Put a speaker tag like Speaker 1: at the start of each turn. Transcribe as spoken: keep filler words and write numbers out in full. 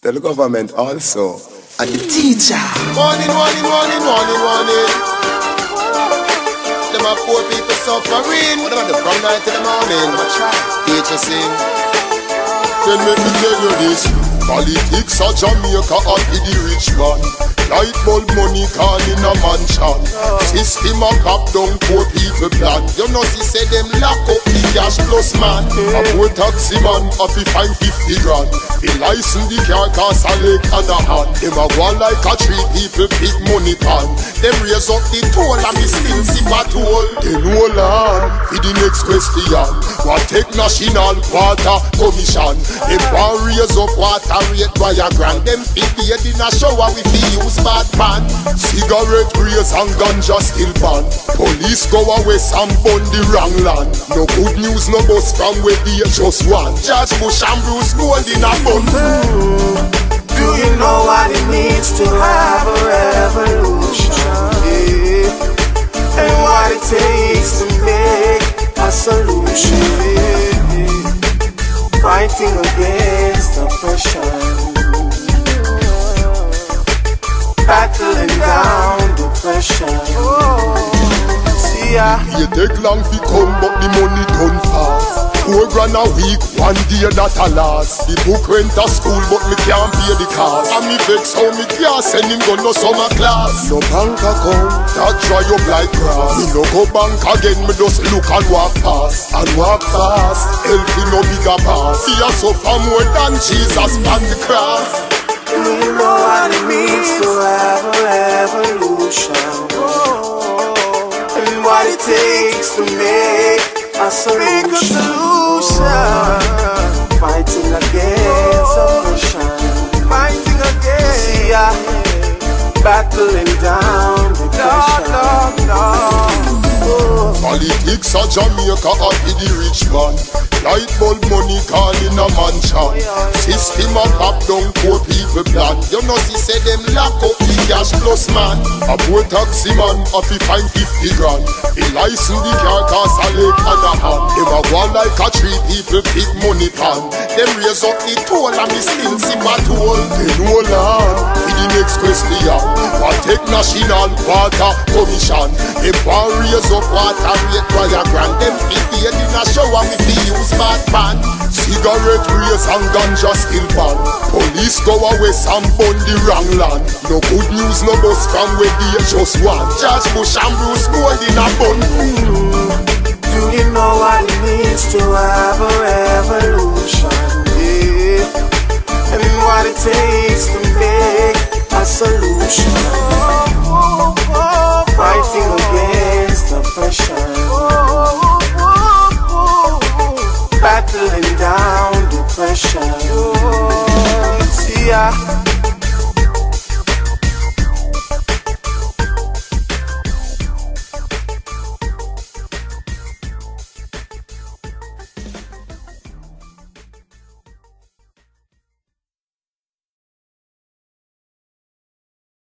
Speaker 1: Tell the government also. And the teacher.
Speaker 2: Morning, morning, morning, morning, morning. Them a poor people suffering. What about the from night to the morning? Teacher sing. Then make me tell you this. Politics of Jamaica and the rich man. Light bulb money call in a mansion. System a cap down poor people plan. You know she say them lock up the cash plus man. A poor taxi man a fi find fifty grand. The license the car cost a leg and a hand. Them a go like a three people big money pan. Them raise up the toll and me still see patrol. They know land for the next question. What take national water commission? They want raise up water rate by a grand. Them people in a shower with the use bad man. Cigarette raise and ganja still ban. Police go away and burn the wrong land. No good news, no bus from where they just one. George Bush and Bruce Gold in a bun.
Speaker 3: Do you know what it means to have a revolution? Yeah. And what it takes to make a solution? Yeah. Fighting against oppression, battling down depression. See ya.
Speaker 2: You take long fi come but the money done fast. Four grand a week, one day that a last. The book rent a school but me can't pay the cost. And me vex how me can't send him go no summer class. No bank account, that dry up like grass. Me no go bank again, me just look and walk past. And walk fast, healthy no bigger pass. Fear suffer more than Jesus on the cross.
Speaker 3: Do you know what it means to have a revolution? Oh, and what it takes to make a solution? Make a solution. Fighting against oppression. Fighting against. See ya. Battling down depression. No, no, no. Oh.
Speaker 2: Politics of Jamaica and the rich man. Light bulb money call in a mansion. System a pop down poor people plan. You know she say them lock up the cash plus man. A poor taxi man a fi find fifty grand. The license the car cost a leg and a hand. Them a go like a three people big money pan. Them raise up the toll and me still see patrol. They know land for the next question. What take national water commission? They want raise up water rate by a grand. Them people in a shower with the use bad man. Cigarette raise and ganja still ban. Police go away and burn the wrong land. No good news, no bus from where they just one. George Bush and Bruce Gold in a bun.
Speaker 3: Do you know what it means to have a revolution? Yeah. And what it takes to make a solution.